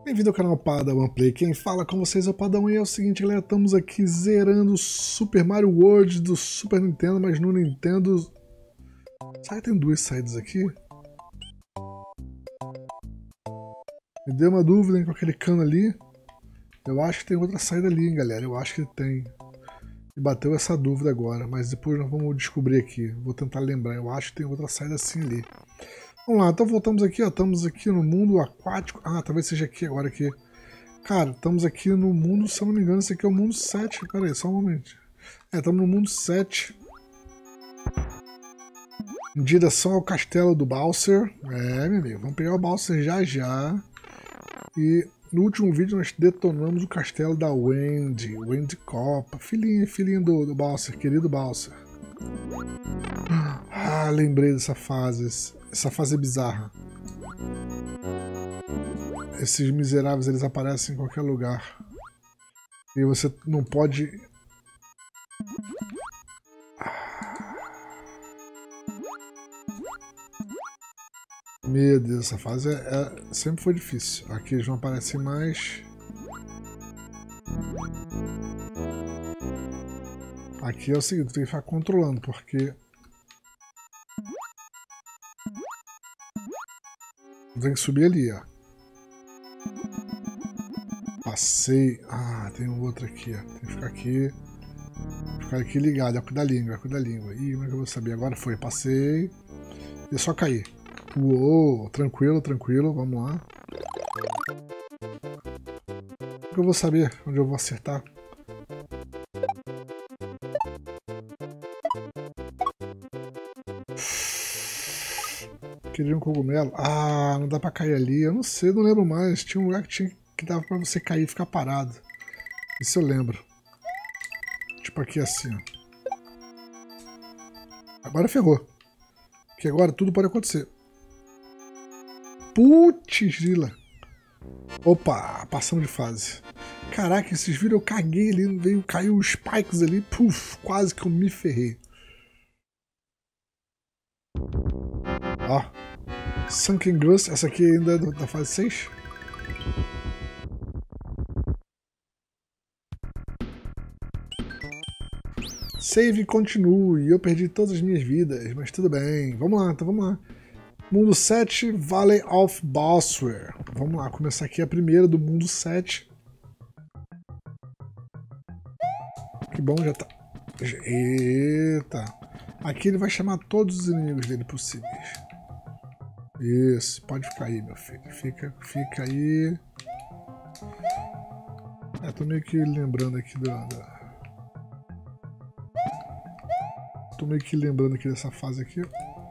Bem-vindo ao canal Padawan Play. Quem fala com vocês é o Padawan e é o seguinte, galera, estamos aqui zerando Super Mario World do Super Nintendo, mas no Nintendo... Será que tem duas saídas aqui? Me deu uma dúvida, hein, com aquele cano ali. Eu acho que tem outra saída ali, hein, galera, eu acho que tem. Me bateu essa dúvida agora, mas depois nós vamos descobrir aqui. Vou tentar lembrar, eu acho que tem outra saída assim ali. Vamos lá, então voltamos aqui, ó. Estamos aqui no mundo aquático. Ah, talvez seja aqui agora aqui. Cara, estamos aqui no mundo, se eu não me engano, esse aqui é o mundo 7. Pera aí, só um momento. Estamos no mundo 7. Em direção ao castelo do Bowser. Meu amigo, vamos pegar o Bowser já já. E no último vídeo nós detonamos o castelo da Wendy. Wendy Copa. Filhinha do Bowser, querido Bowser. Ah, lembrei dessa fase. Essa fase é bizarra. Esses miseráveis, eles aparecem em qualquer lugar. E você não pode... Meu Deus, essa fase sempre foi difícil. Aqui eles não aparecem mais. Aqui é o seguinte, tem que ficar controlando, porque... Tem que subir ali, ó. Passei. Ah, tem um outro aqui, ó. Tem que ficar aqui. Ficar aqui ligado. É o da língua, é o da língua. Ih, como é que eu vou saber? Agora foi. Passei. E só cair. Uou, tranquilo, tranquilo. Vamos lá. Como que eu vou saber onde eu vou acertar? Queria um cogumelo. Ah, não dá pra cair ali. Eu não sei, não lembro mais. Tinha um lugar que dava pra você cair e ficar parado. Isso eu lembro. Tipo aqui assim, ó. Agora ferrou. Porque agora tudo pode acontecer. Putz, grila. Opa, passamos de fase. Caraca, vocês viram? Eu caguei ali, caiu os spikes ali. Puf, quase que eu me ferrei. Ó. Sunken Ghost, essa aqui ainda é da fase 6. Save continue. Eu perdi todas as minhas vidas, mas tudo bem. Vamos lá, então vamos lá. Mundo 7, Valley of Bowser. Vamos lá, começar aqui a primeira do mundo 7. Que bom, já tá. Eita. Aqui ele vai chamar todos os inimigos dele possíveis. Isso, pode ficar aí, meu filho. Fica aí. Tô meio que lembrando aqui Tô meio que lembrando aqui dessa fase aqui.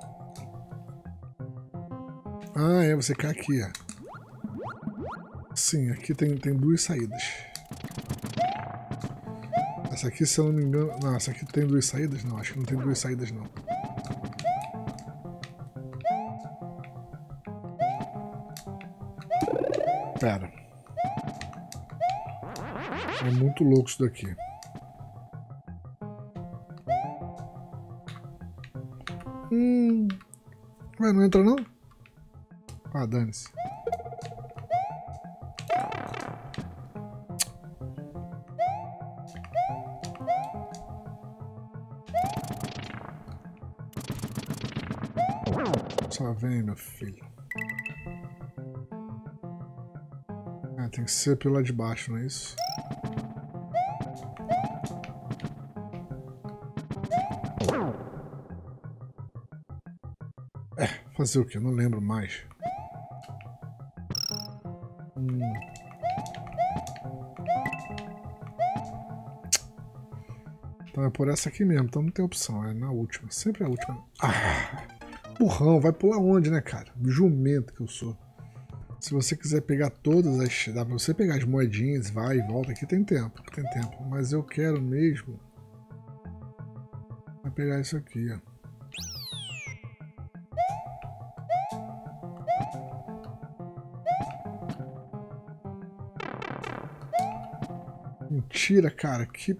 Ah, você cai aqui, ó. Sim, aqui tem duas saídas. Essa aqui, se eu não me engano... Não, essa aqui tem duas saídas? Não, acho que não tem duas saídas, não. Pera. É muito louco isso daqui. Ué, não entra não? Ah, dane-se. Só vem, meu filho. Ah, tem que ser pelo lado de baixo, não é isso? Fazer o que? Eu não lembro mais. Então é por essa aqui mesmo, então não tem opção, é na última, sempre a última. Ah, burrão, vai pular onde, né, cara? Jumento que eu sou. Se você quiser pegar todas as... Dá pra você pegar as moedinhas, vai e volta, aqui tem tempo, mas eu quero mesmo... Vai pegar isso aqui, ó. Mentira, cara, que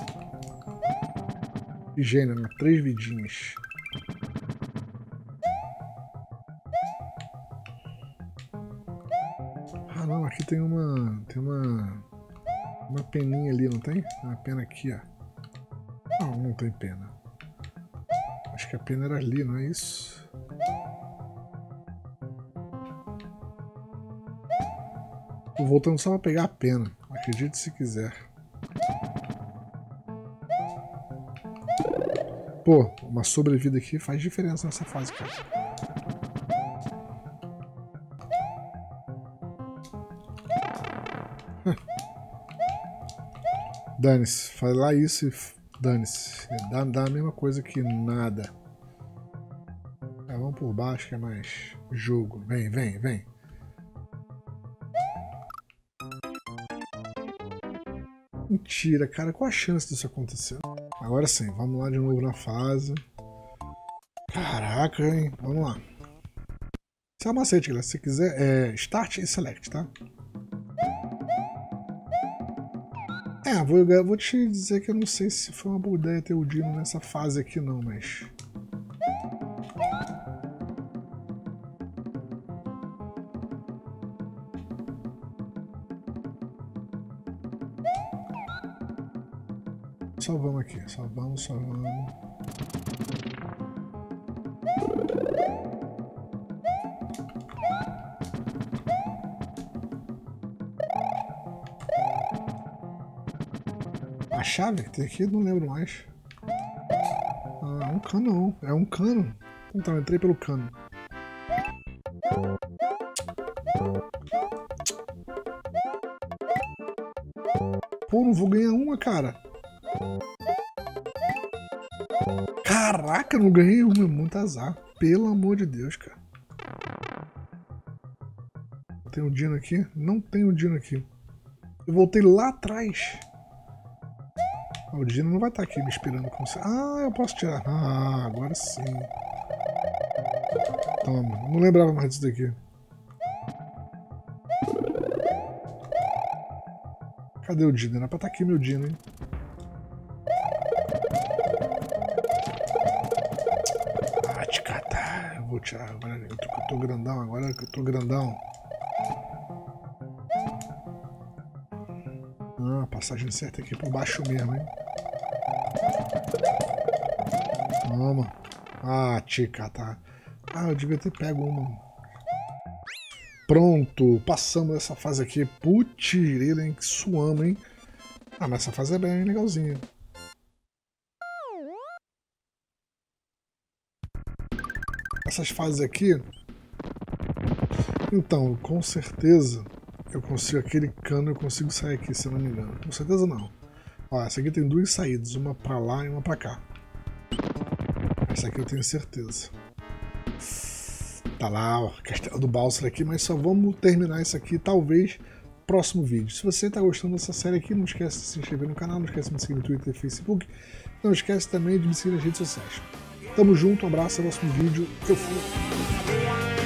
gênio, né? 3 vidinhas. Ah, não, aqui tem uma peninha ali, não tem? Uma pena aqui, ó. Não, não tem pena. Acho que a pena era ali, não é isso? Tô voltando só pra pegar a pena. Acredite se quiser. Pô, uma sobrevida aqui faz diferença nessa fase, cara. Dane-se, faz lá isso e dane-se. Dá a mesma coisa que nada. Vamos por baixo que é mais jogo. Vem, vem, vem. Mentira, cara. Qual a chance disso acontecer? Agora sim, vamos lá de novo na fase. Caraca, hein? Vamos lá. Esse é o macete, galera. Se você quiser, é Start e Select, tá? Vou te dizer que eu não sei se foi uma boa ideia ter o Dino nessa fase aqui não, mas... Só vamos aqui, só vamos. A chave que tem aqui, não lembro mais. Ah, um cano não. É um cano. Então, eu entrei pelo cano. Pô, não vou ganhar uma, cara. Caraca, não ganhei uma. É muito azar. Pelo amor de Deus, cara. Tem um Dino aqui? Não tem um Dino aqui. Eu voltei lá atrás. O Dino não vai estar aqui me esperando com você. Ah, eu posso tirar. Ah, agora sim. Toma. Não lembrava mais disso daqui. Cadê o Dino? Era pra estar aqui meu Dino, hein? Ah, te catar. Eu vou tirar. Agora eu tô grandão. Agora que eu tô grandão. Ah, passagem certa aqui por baixo mesmo, hein? Toma. Ah, tica, tá. Ah, eu devia ter pego uma. Pronto, passamos essa fase aqui. Putz, hein? Que suamos, hein? Ah, mas essa fase é bem legalzinha. Essas fases aqui... Então, com certeza... Eu consigo aquele cano, eu consigo sair aqui, se eu não me engano. Com certeza não. Ó, essa aqui tem duas saídas, uma pra lá e uma pra cá. Essa aqui eu tenho certeza. Tá lá, ó, Castelo do Bowser aqui, mas só vamos terminar isso aqui, talvez, próximo vídeo. Se você tá gostando dessa série aqui, não esquece de se inscrever no canal, não esquece de me seguir no Twitter e Facebook. Não esquece também de me seguir nas redes sociais. Tamo junto, um abraço, até o próximo vídeo. Eu fui.